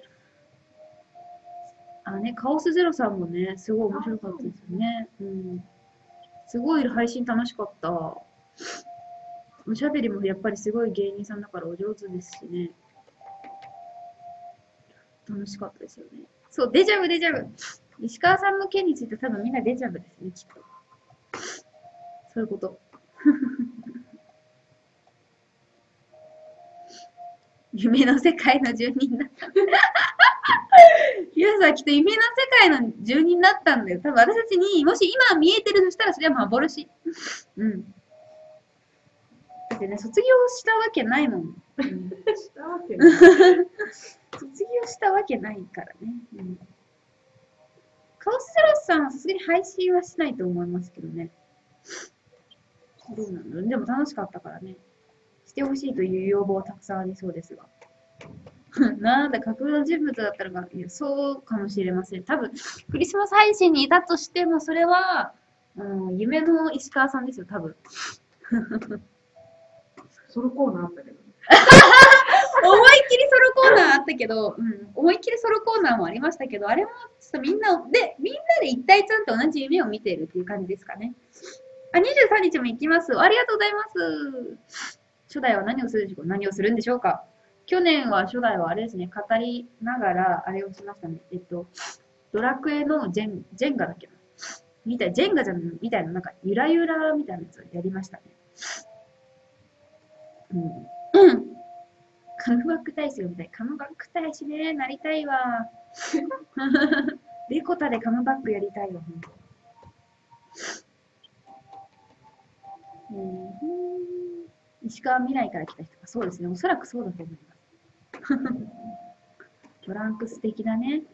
あ、ね、カオスゼロさんもね、すごい面白かったですよね。うん。すごい配信楽しかった。おしゃべりもやっぱりすごい芸人さんだからお上手ですしね。楽しかったですよね。そう、デジャブ、デジャブ。石川さんの件について多分みんなデジャブですね、きっと。そういうこと。夢の世界の住人だった。ゆうさんきっと夢の世界の住人だったんだよ。多分私たちにもし今見えてるとしたらそれは幻。うん。だってね、卒業したわけないもん。うん、 したわけない。 卒業したわけないからね。うん、カオスゼロさんはさすがに配信はしないと思いますけどね。どうなんだろう。でも楽しかったからね。してほしいという要望はたくさんありそうですが。なんだ、架空の人物だったのか、いや、そうかもしれません。多分、クリスマス配信にいたとしても、それは、うん、夢の石川さんですよ、多分。 ソロコーナーあったけど。 思いっきりソロコーナーあったけど、うん、思いっきりソロコーナーもありましたけど、あれもちょっとみんなで、みんなで一体ちゃんと同じ夢を見ているっていう感じですかね。あ、にじゅうさんにちも行きます。ありがとうございます。初代は何をするでしょうか何をするんでしょうか去年は初代はあれですね、語りながら、あれをしましたね。えっと、ドラクエのジェン、ジェンガだっけな。みたい、ジェンガじゃん、みたいな、なんか、ゆらゆらみたいなやつをやりましたね。うん。カムバック大使をみたい。カムバック大使ね、なりたいわ。レコタでカムバックやりたいわ、ほんと。うん、石川未来から来た人か、そうですね、おそらくそうだと思います。トランクス的だね。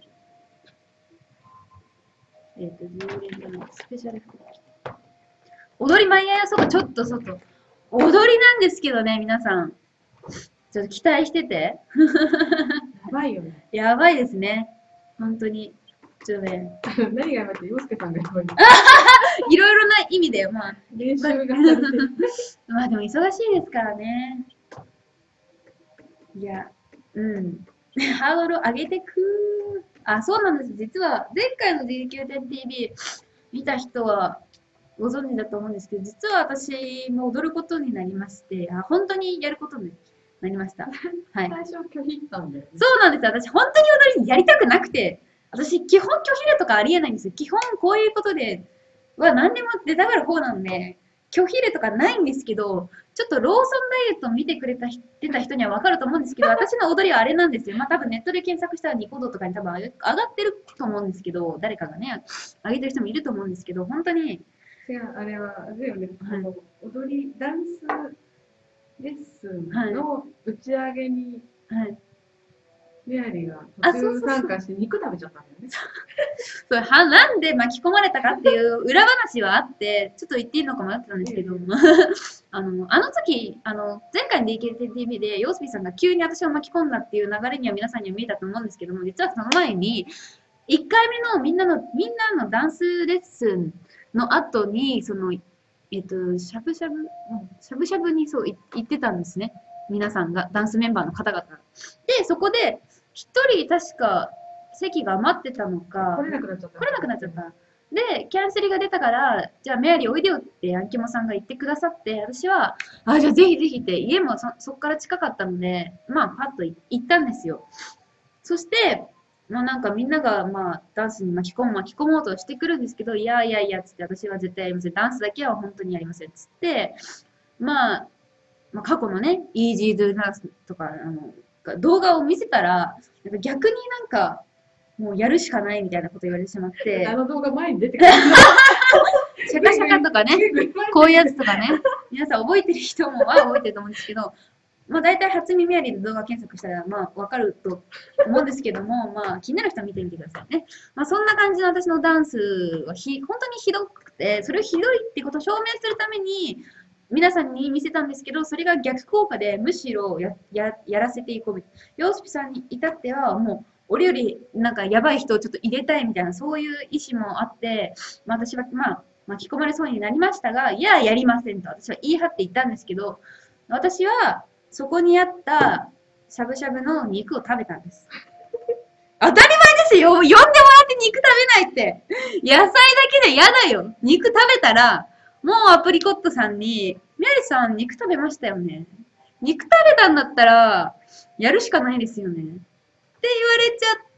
えっ、ー、と、じゅう連のスペシャル服。踊り前やそうか、ちょっと外。踊りなんですけどね、皆さん。ちょっと期待してて。 やばいよね。 やばいですね。本当に。ちょっとね。 何がやばいって、洋介さんがやばい。 いろいろな意味で、まあ。 練習がされてる。 まあでも忙しいですからね。いや、うん。ハードルを上げてく。あ、そうなんです。実は、前回の ディーキューテンティービー 見た人はご存知だと思うんですけど、実は私も踊ることになりまして、あ、本当にやることになりました。はい。 最初拒否ったんだよね。 そうなんです。私、本当に踊りやりたくなくて、私、基本拒否れとかありえないんですよ。基本こういうことで、は何でも出たがる方なんで、拒否れとかないんですけど、ちょっとローソンダイエットを見てくれた人た人には分かると思うんですけど、私の踊りはあれなんですよ。まあ多分ネットで検索したらニコ動とかに多分上がってると思うんですけど、誰かがね、上げてる人もいると思うんですけど、本当に。 違う、あれは、あれだよね、はい、踊り、ダンスレッスンの打ち上げに、はい、メアリーが途中参加して肉食べちゃったんだよね。 それはなんで巻き込まれたかっていう裏話はあって、ちょっと言っていいのか迷ってたんですけど、あの、あの時、あの、前回の ディーケーティービー で、ヨースピーさんが急に私を巻き込んだっていう流れには皆さんには見えたと思うんですけども、実はその前に、いっかいめのみんなの、みんなのダンスレッスンの後に、その、えっと、しゃぶしゃぶ、しゃぶしゃぶにそう行ってたんですね。皆さんが、ダンスメンバーの方々。で、そこで、一人確か席が余ってたのか、 来れなくなっちゃった。 来れなくなっちゃった。で、キャンセルが出たから、じゃあメアリーおいでよってアンキモさんが言ってくださって、私は、あ、じゃあぜひぜひって、家もそそこから近かったので、まあ、パッと行ったんですよ。そして、まあなんかみんながまあダンスに巻き込む巻き込もうとしてくるんですけど、いやいやいやつって私は絶対やりません。ダンスだけは本当にやりません。つって、まあ、まあ過去のね、イージードゥダンスとか、あの、動画を見せたら、なんか逆になんか、もうやるしかないみたいなこと言われてしまって。 あの動画前に出てくる。 シャカシャカとかね、こういうやつとかね、皆さん覚えてる人もは覚えてると思うんですけど、まあ大体初耳ありで動画検索したら、まあわかると思うんですけども、まあ気になる人は見てみてくださいね。まあそんな感じの私のダンスはひ本当にひどくて、それをひどいってことを証明するために、皆さんに見せたんですけど、それが逆効果で、むしろやややらせていこう。ヨースピさんに至っては、もう、俺よりなんかやばい人をちょっと入れたいみたいな、そういう意思もあって、まあ、私は、まあ、巻き込まれそうになりましたが、いや、やりませんと私は言い張って言ったんですけど、私はそこにあったしゃぶしゃぶの肉を食べたんです。当たり前ですよ。呼んでもらって肉食べないって。野菜だけで嫌だよ。肉食べたら、もうアプリコットさんに、メアリさん肉食べましたよね。肉食べたんだったら、やるしかないですよね。って言われちゃって、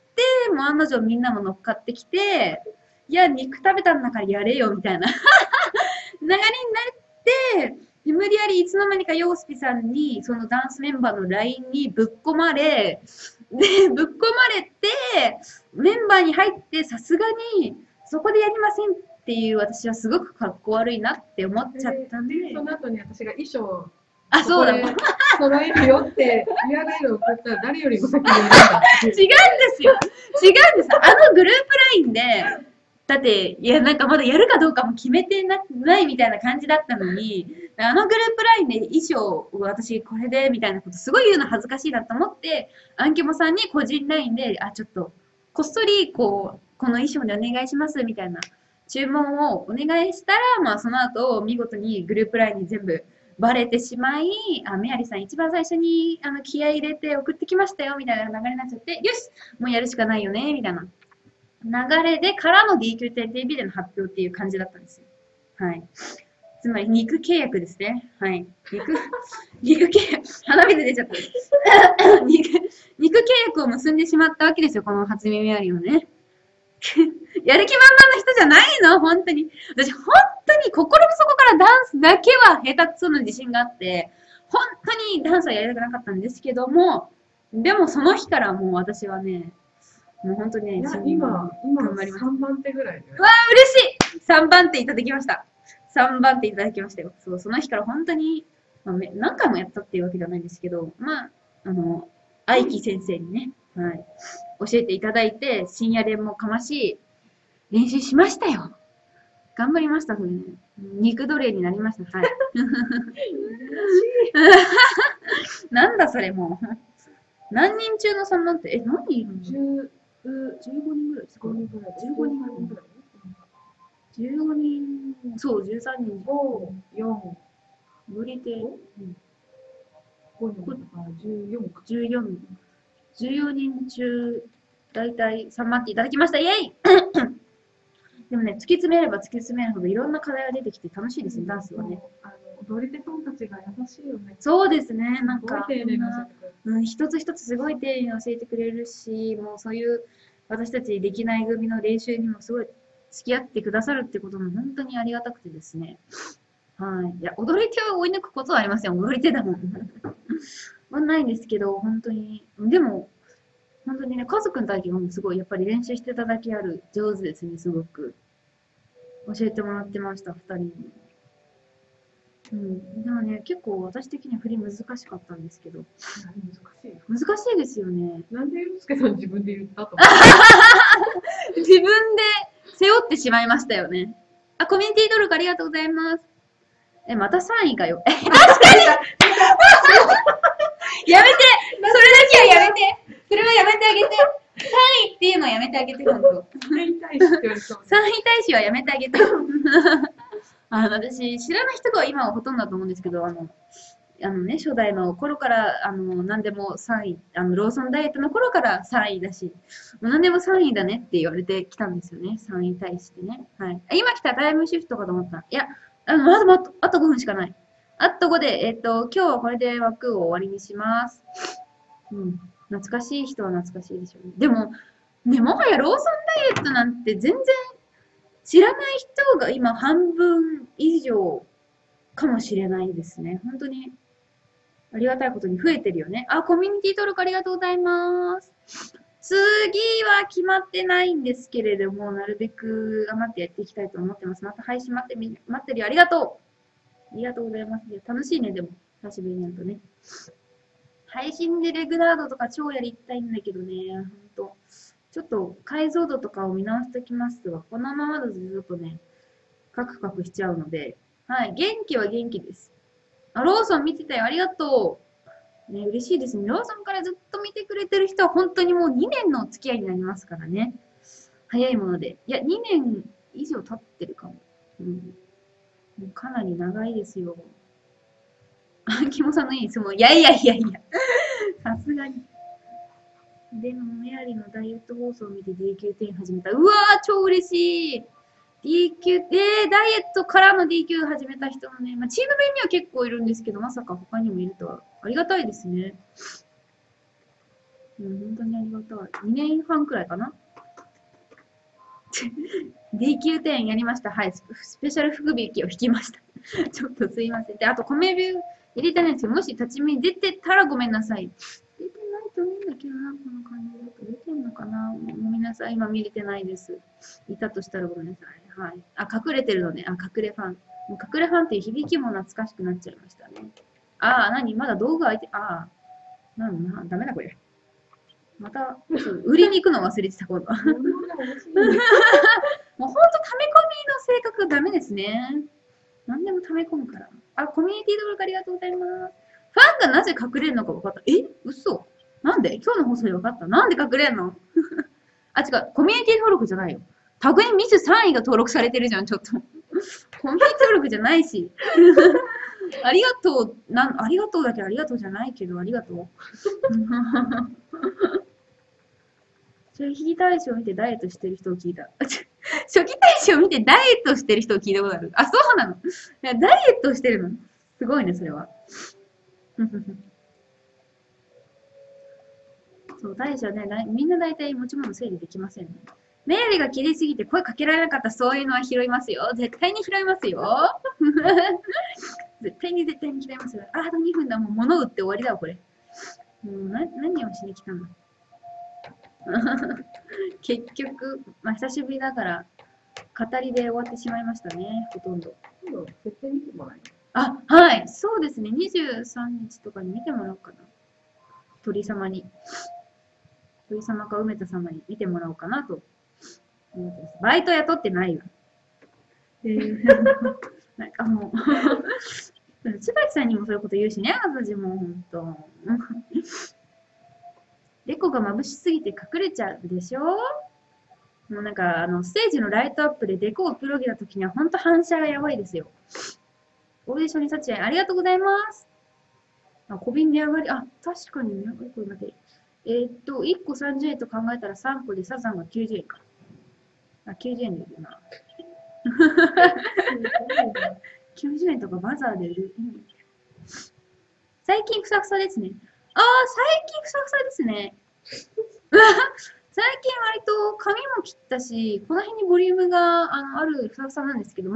もう案の定みんなも乗っかってきて、いや、肉食べたんだからやれよ、みたいな流れになって、無理やりいつの間にかヨースピさんに、そのダンスメンバーの ライン にぶっ込まれ、で、ぶっ込まれて、メンバーに入って、さすがに、そこでやりませんっていう私はすごくかっこ悪いなって思っちゃったんで。 で、その後に私が衣装あ、そうだ。 揃えるよって言わないのを送ったら誰よりも先に言うんだ。 違うんですよ。違うんです。あのグループ ライン で、だって、いや、なんかまだやるかどうかも決めてなないみたいな感じだったのに、あのグループ ライン で衣装、私これでみたいなことすごい言うの恥ずかしいなと思って、アンケモさんに個人 ライン で、あ、ちょっと、こっそり、こう、この衣装でお願いしますみたいな注文をお願いしたら、まあその後、見事にグループ ライン に全部バレてしまい、あ、メアリさん一番最初にあの気合い入れて送ってきましたよみたいな流れになっちゃって、よしもうやるしかないよねみたいな流れでからの ディーキューティービー での発表っていう感じだったんですよ。はい。 つまり肉契約ですね。はい。肉、肉契約、鼻水出ちゃった。肉、肉契約を結んでしまったわけですよ、この初耳メアリーをね。やる気満々な人じゃないの本当に。私、本当に心の底からダンスだけは下手くそな自信があって、本当にダンスはやりたくなかったんですけども、でもその日からもう私はね、もう本当にね、 今、今頑張ります。さんばん手ぐらい、ね。 うわー、嬉しい !さん 番手いただきました。さんばん手いただきましたよ。そう、その日から本当に、まあ、何回もやったっていうわけじゃないんですけど、まあ、あの、愛希先生にね、はい、教えていただいて、深夜練もかましい練習しましたよ。頑張りました、それね。肉奴隷になりました。はい。なんだそれもう。何人中のさんばん手？え、何人いるの？じゅうごにんぐらいですか？じゅうごにんぐらい。じゅうごにん、そう、じゅうさんにん。 ご、よん。 無理で。 ごにんだからじゅうよんか。 じゅうよん。じゅうよにん中、だいたいさんばん手いただきました。イェイでもね、突き詰めれば突き詰めるほどいろんな課題が出てきて楽しいですね、ダンスはね。 あの踊り手さんたちが優しいよね。 そうですね、なんか、 丁寧に教えてくれる。 うん、一つ一つすごい丁寧に教えてくれるし、もうそういう私たちできない組の練習にもすごい付き合ってくださるってことも本当にありがたくてですね。はい。いや、踊り手を追い抜くことはありません。踊り手だもん。はないんですけど、本当に。でも、本当にね、家族の体験もすごい、やっぱり練習してただけある上手ですね、すごく。教えてもらってました、二人に。うん。でもね、結構私的には振り難しかったんですけど。 難しい。 難しいですよね。 なんでゆうすけさん自分で言ったと自分で背負ってしまいましたよね。あ、コミュニティ登録ありがとうございます。え、またさんいかよ。え、確かにやめてそれだけはやめてそれはやめてあげてさんいっていうのはやめてあげて、ほんと。 さんい大使って言われそう。 さんい大使はやめてあげて。あの、私、知らない人が今はほとんどだと思うんですけど、あの、あのね、初代の頃から、あの、何でもさんい、あの、ローソンダイエットの頃からさんいだし、もう何でもさんいだねって言われてきたんですよね。さんい大使ってね。はい。今来たタイムシフトかと思った。いや、あの、まだまだ、あとごふんしかない。あとごで、えっと、今日はこれで枠を終わりにします。うん。懐かしい人は懐かしいでしょうね。でも、ね、もはやローソンダイエットなんて全然知らない人が今半分以上かもしれないですね。本当にありがたいことに増えてるよね。あ、コミュニティ登録ありがとうございます。次は決まってないんですけれども、なるべく頑張ってやっていきたいと思ってます。また配信待ってみ、待ってるよ。ありがとう。ありがとうございます。楽しいね、でも。久しぶりにやるとね。配信でレグラードとか超やりたいんだけどね、ほんと。ちょっと解像度とかを見直しておきますわ。このままだとちょっとね、カクカクしちゃうので。はい、元気は元気です。あ、ローソン見てたよ。ありがとう。ね、嬉しいですね。ローソンからずっと見てくれてる人は本当にもうにねんのお付き合いになりますからね。早いもので。いや、にねん以上経ってるかも。うん。もうかなり長いですよ。あ、キモさんのいい質問。いやいやいやいや。さすがに。でも、メアリーのダイエット放送を見て ディーキューテン 始めた。うわー、超嬉しい。ディーキュー、えー、ダイエットからの ディーキュー 始めた人もね、まあ、チーム弁には結構いるんですけど、まさか他にもいるとは。ありがたいですね。うん、本当にありがたい。にねんはんくらいかな。ディーキューテン やりました。はい。スペシャル福引きを引きました。ちょっとすいません。で、あと、米ビュー入れてないんですけど、もし立ち見出てたらごめんなさい。出てないと思うんだけどな、この感じだと。出てんのかな、ごめんなさい。今見れてないです。いたとしたらごめんなさい。はい。あ、隠れてるのね。あ、隠れファン。もう隠れファンっていう響きも懐かしくなっちゃいましたね。あー、なにまだ道具空いて、あー、なんな、ダメだこれ。また、売りに行くの忘れてた、今度。もうほんと、溜め込みの性格ダメですね。何でも溜め込むから。あ、コミュニティ登録ありがとうございます。ファンがなぜ隠れるのか分かった。え、嘘なんで今日の放送で分かった。なんで隠れんのあ、違う。コミュニティ登録じゃないよ。タグにミスさんいが登録されてるじゃん、ちょっと。コミュニティ登録じゃないし。ありがとう、なん、ありがとうだけどありがとうじゃないけど、ありがとう。それ引き大使を見てダイエットしてる人を聞いた。 初期大使を見てダイエットしてる人を聞いたことある。あ、そうなの。いやダイエットしてるの。すごいね、それは。そう、大使はね、みんな大体持ち物整理できませんね。メアリーが切りすぎて声かけられなかったそういうのは拾いますよ。絶対に拾いますよ。絶対に絶対に拾いますよ。あ、あとにふんだ。もう物売って終わりだわ、これ。もうな何をしに来たの結局、まあ、久しぶりだから、語りで終わってしまいましたね、ほとんど。 設定見てもらえる？ あ、はい、そうですね。にじゅうさんにちとかに見てもらおうかな。鳥様に。鳥様か梅田様に見てもらおうかなと思ってます。バイト雇ってないわ。えー、なんかもう、千葉さんにもそういうこと言うしね、私もほんと。レコが眩しすぎて隠れちゃうでしょ。もうなんか、あの、ステージのライトアップでデコをプロギた時にはほんと反射がやばいですよ。オーディションに立ち会いありがとうございます。あ、小瓶値上がり、あ、確かにね、これ待て。えー、っと、いっこさんじゅうえんと考えたらさんこでサザンがきゅうじゅうえんか。あ、きゅうじゅうえんで売るな。きゅうじゅうえんとかバザーで売る。最近ふさふさですね。ああ、最近ふさふさですね。最近割と髪も切ったし、この辺にボリュームが あのあるふさふさなんですけど、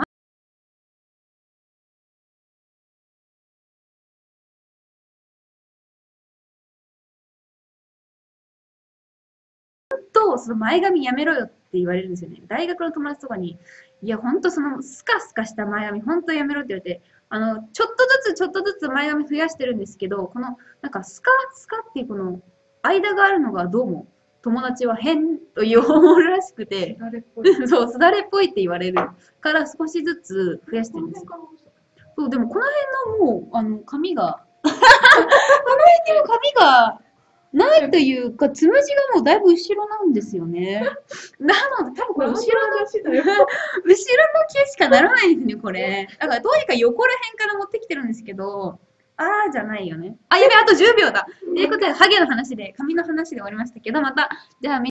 とその前髪やめろよって言われるんですよね。大学の友達とかに、いや、ほんとそのスカスカした前髪、ほんとやめろって言われて、あの、ちょっとずつちょっとずつ前髪増やしてるんですけど、この、なんかスカスカっていうこの間があるのがどうも友達は変という思うらしくて、そう、すだれっぽいって言われるから少しずつ増やしてるんですよ。そう、でもこの辺のもう、あの、髪が、この辺にも髪が、ないというか、つむじがもうだいぶ後ろなんですよね。なので、多分これ後ろの、後ろの毛しかならないんですね、これ。だからどうにか横ら辺から持ってきてるんですけど、あーじゃないよね。あ、やべ、あとじゅうびょうだ。ということで、ハゲの話で、髪の話で終わりましたけど、また、じゃあ